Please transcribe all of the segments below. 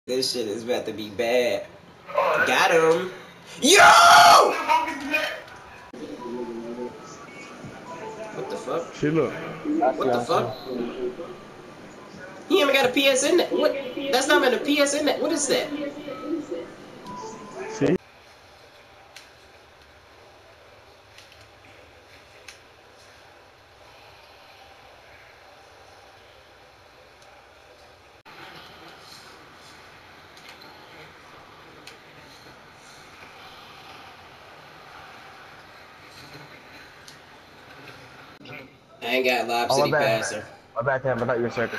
This shit is about to be bad. Got him. Yo! What the fuck? See, look. What the fuck? He even got a PS in that. What? That's not even a PS in that. What is that? See? I ain't got Lob City Passer. My bad, Tam. I thought you were circus.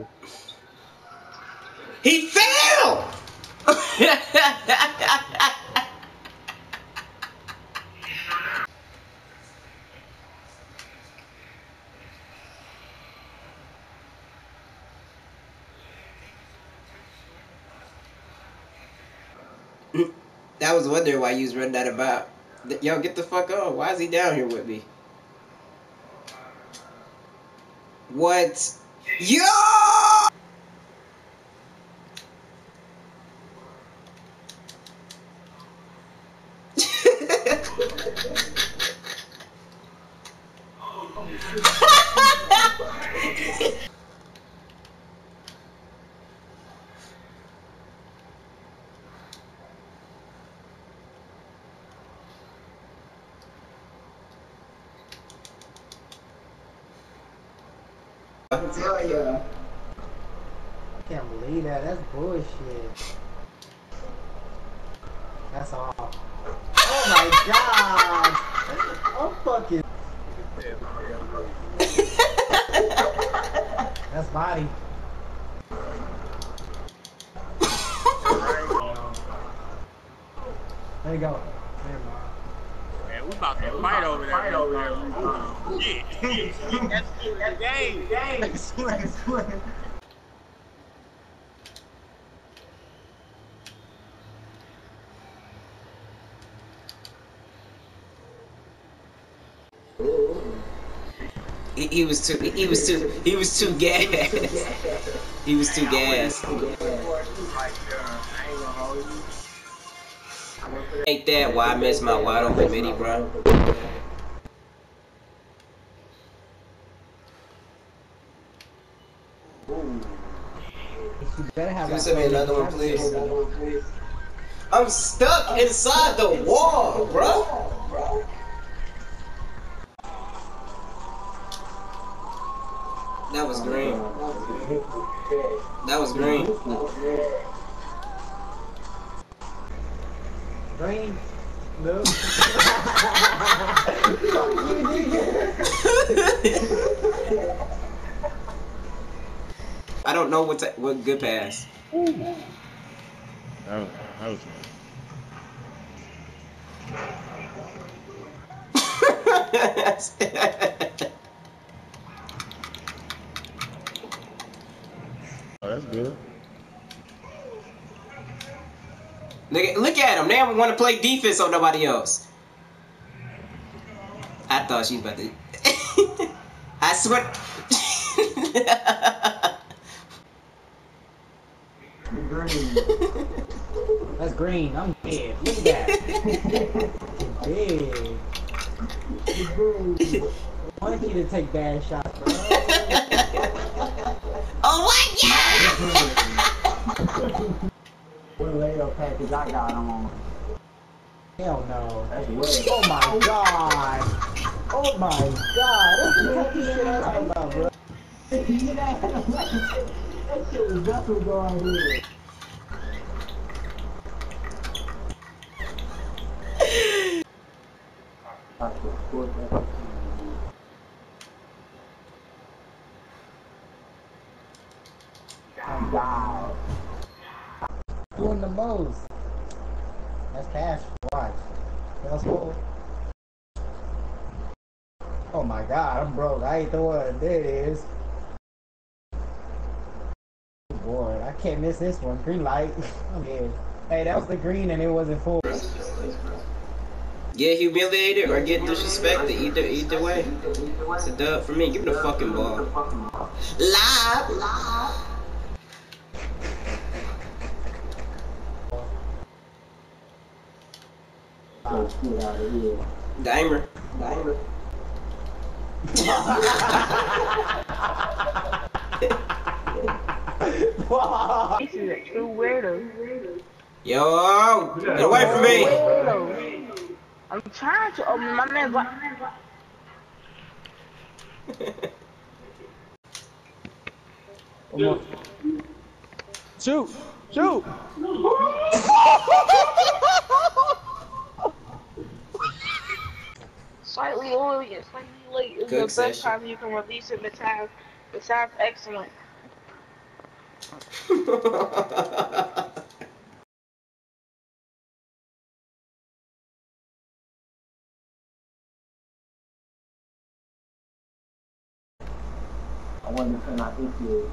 He fell! I was wondering why you was running that about. Yo, get the fuck on. Why is he down here with me? What? Yo! I tell ya. I can't believe that. That's bullshit. That's all. Oh my god! I'm fucking. That's body. There you go. Man, we about to fight over there. Yeah. That's the game. He was too gas. He was too gas. Ain't that why I missed my wide open mini, bro? You better have Can you send me another one, please? I'm stuck inside the wall, bro. That was green. That was green. Green. No. I don't know what good pass. That was Oh, that's good. Look at him. They don't want to play defense on nobody else. I thought she was about to. I swear. Green. That's green. I'm dead. Look at that. Dead. I want you to take bad shots, bro. Oh my god! What Lego package I got on? Hell no. That's weird. Oh my god. Oh my god. That's the type of shit I'm talking about, bro. That shit was definitely going here. God. Doing the most. That's cash. Watch. That's cool. Oh my god, I'm broke. I ain't the one. There it is. Boy, I can't miss this one. Green light. I'm dead. Hey, that was the green and it wasn't full. Get humiliated or get disrespected. Either way. It's a dub for me. Give me the fucking ball. Live. Get out of here. Dimer. This is a true weirdo. Yo, get away from me. Weirdo. I'm trying to open my man. Shoot! Shoot! Slightly early and slightly late is Cook the best session. time you can release it. The sounds excellent. I wonder if I hit you.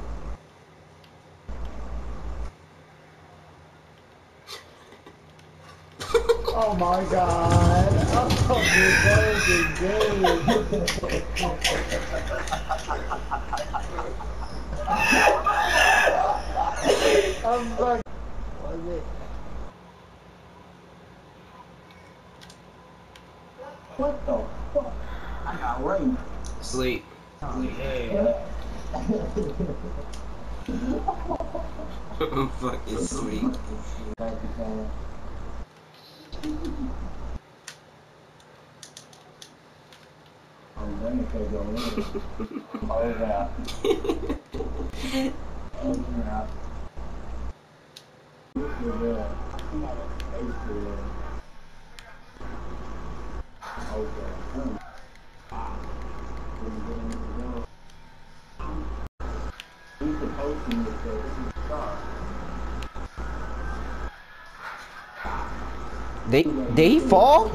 Oh my god! Oh, I'm fucking. What is it? What the fuck? I got raped. Sleep. Yeah. I'm fucking sleep. I'm gonna take your name. Oh yeah. Oh yeah. Did he fall?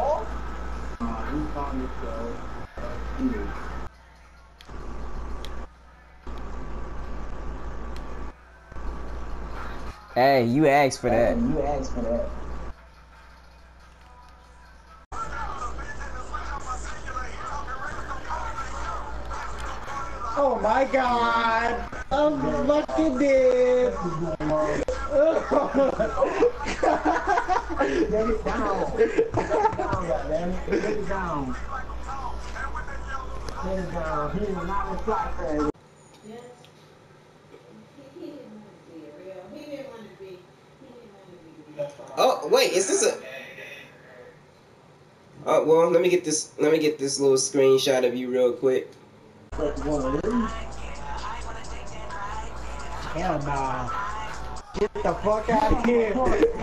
Hey, you asked for that. You asked for that. Oh my god! I'm fucking dead! Get it down! Get it down, goddammit! Get it down! Get it down! He will not reply for it. Oh wait, is this a? Oh well, let me get this. Let me get this little screenshot of you real quick. Hell nah. Get the fuck out of here.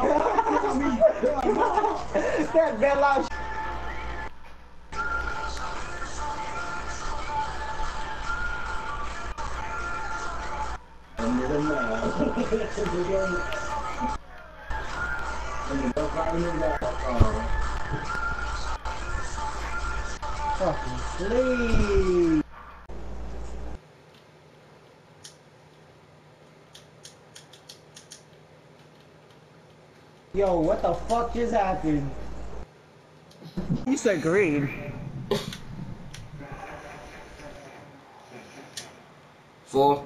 That Bella. Fucking sleep. Yo, what the fuck just happened? You said green. 4.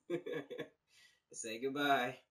Say goodbye.